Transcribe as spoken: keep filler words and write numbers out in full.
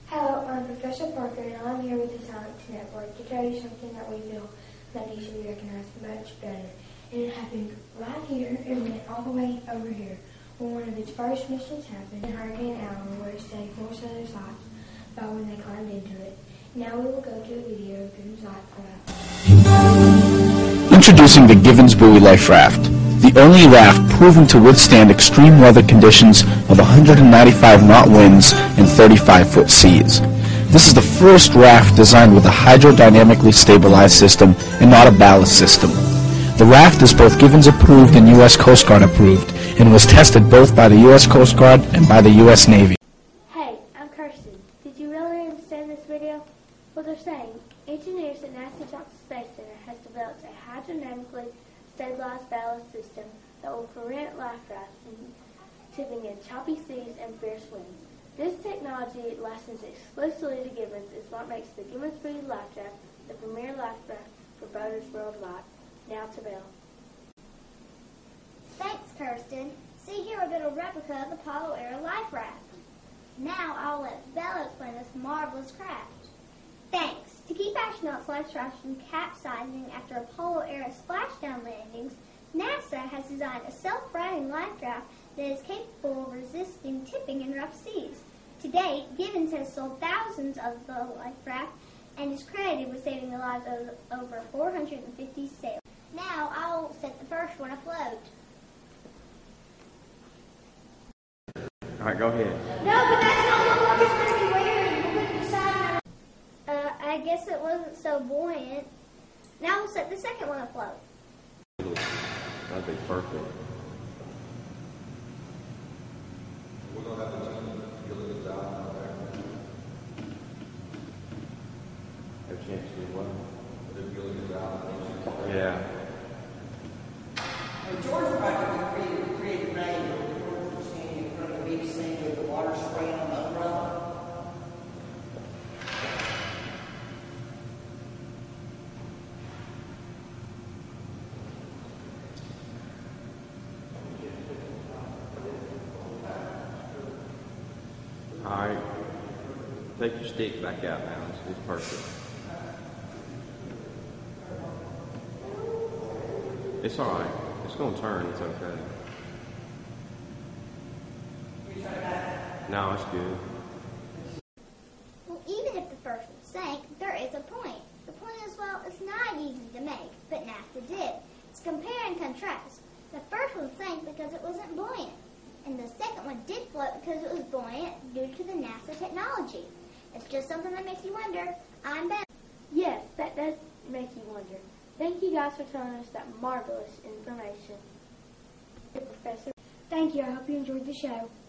Hello, I'm Professor Parker, and I'm here with the Science Network to tell you something that we feel that needs to be recognized much better. And it happened right here and went all the way over here. When one of its first missions happened in Hurricane Allen, where it saved four sailors' lives by when they climbed into it. Now we will go to a video of Givens Life Raft. Introducing the Givens Buoy Life Raft, the only raft proven to withstand extreme weather conditions of one hundred ninety-five knot winds and thirty-five foot seas. This is the first raft designed with a hydrodynamically stabilized system and not a ballast system. The raft is both Givens approved and U S Coast Guard approved and was tested both by the U S Coast Guard and by the U S Navy. Hey, I'm Kirsten. Did you really understand this video? Well, they're saying engineers at NASA Johnson Space Center has developed a hydrodynamically stabilized ballast system that will prevent life rafts from tipping in choppy seas and fierce winds. This technology, licensed exclusively to Givens, is what makes the Givens Buoy Life Raft the premier life raft for boaters worldwide. Now to Belle. Thanks, Kirsten. See here a little replica of the Apollo era life raft. Now I'll let Belle explain this marvelous craft. Thanks. To keep astronauts' life rafts from capsizing after Apollo era splashdown landings, NASA has designed a self-righting life raft that is capable of resisting tipping in rough seas. To date, Givens has sold thousands of the life raft and is credited with saving the lives of over four hundred fifty sailors. Now I'll set the first one afloat. All right, go ahead. No, but that's not what Walker's going to be wearing. We're going to decide. Uh, I guess it wasn't so buoyant. Now we'll set the second one afloat. That'd be perfect. We're going to have to do a good job out there. Have a chance to do what? They're doing a good job. Yeah. And George practically created, created rain. George was standing in front of the beach scene with the water spraying on the umbrella. All right. Take your stick back out now. It's, it's perfect. It's all right. It's going to turn. It's okay. No, it's good. Well, even if the first one sank, there is a point. The point is, well, it's not easy to make, but NASA did. It's compare and contrast. The first one sank because it wasn't buoyant, and the second one did float because it was buoyant due to the NASA technology. It's just something that makes you wonder. I'm Beth. Yes, that does make you wonder. Thank you guys for telling us that marvelous information. Professor. Thank you. I hope you enjoyed the show.